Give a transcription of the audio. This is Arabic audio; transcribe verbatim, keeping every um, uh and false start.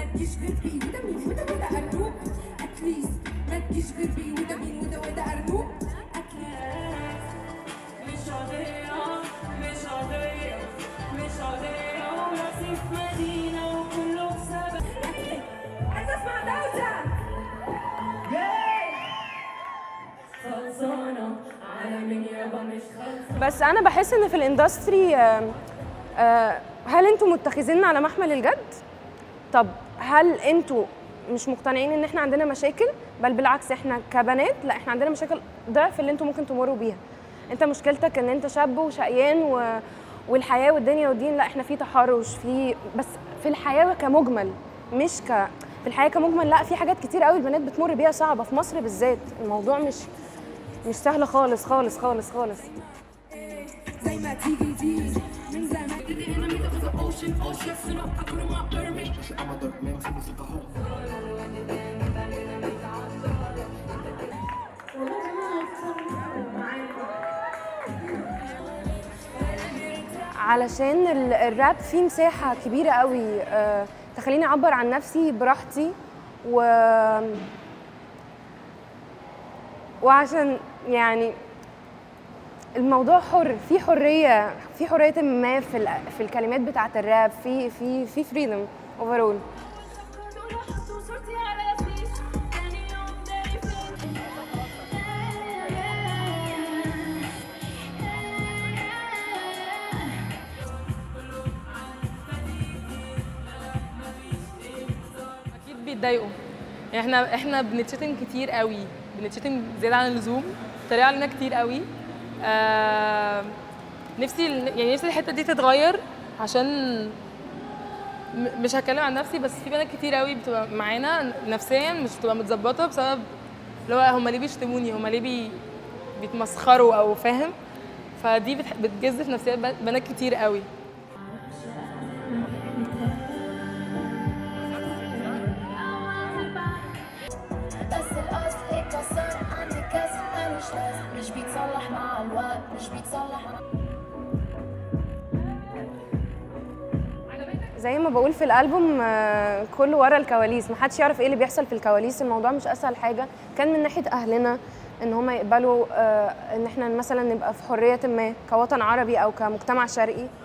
تجيش غير بيه وده مين وده وده ارنوب اتليست ما تجيش غير بيه وده مين وده وده ارنوب مش قضية مش قضية مش قضية وراسي في مدينة وكله بسبب عايزة اسمع دوشة خلصانة على مين يابا مش خلصانة. بس أنا بحس إن في الاندستري آه آه هل انتوا متخذين على محمل الجد؟ طب هل انتوا مش مقتنعين ان احنا عندنا مشاكل؟ بل بالعكس احنا كبنات لا احنا عندنا مشاكل ضعف اللي انتوا ممكن تمروا بيها. انت مشكلتك ان انت شاب وشقيان و... والحياه والدنيا والدين، لا احنا في تحرش في بس في الحياه كمجمل مش ك في الحياه كمجمل لا في حاجات كتير قوي البنات بتمر بيها صعبه في مصر بالذات. الموضوع مش مش سهل خالص خالص خالص خالص. زي ما تيجي تيجي من زمان علشان الراب فيه مساحة كبيرة قوي أه تخليني أعبر عن نفسي براحتي و وعشان يعني الموضوع حر، في حريه في حريه ما في في الكلمات بتاعه الراب، في في في فريدم اوفرول. اكيد بيتضايقوا، يعني احنا احنا بنتشتم كتير قوي، بنتشتم زياده عن اللزوم، بيتريقوا علينا كتير قوي. آه نفسي يعني نفسي الحته دي تتغير، عشان مش هتكلم عن نفسي بس في بنات كتير قوي بتبقى معانا نفسيا مش بتبقى متظبطه بسبب اللي هو هم ليه بيشتموني، هم ليه بي بيتمسخروا او فاهم، فدي بتجز في نفسيات بنات كتير قوي. مش بيتصلح مع الوقت مش بيتصلح. زي ما بقول في الالبوم كله ورا الكواليس، محدش يعرف ايه اللي بيحصل في الكواليس. الموضوع مش اسهل حاجه كان من ناحيه اهلنا ان هم يقبلوا ان احنا مثلا نبقى في حريه ما كوطن عربي او كمجتمع شرقي.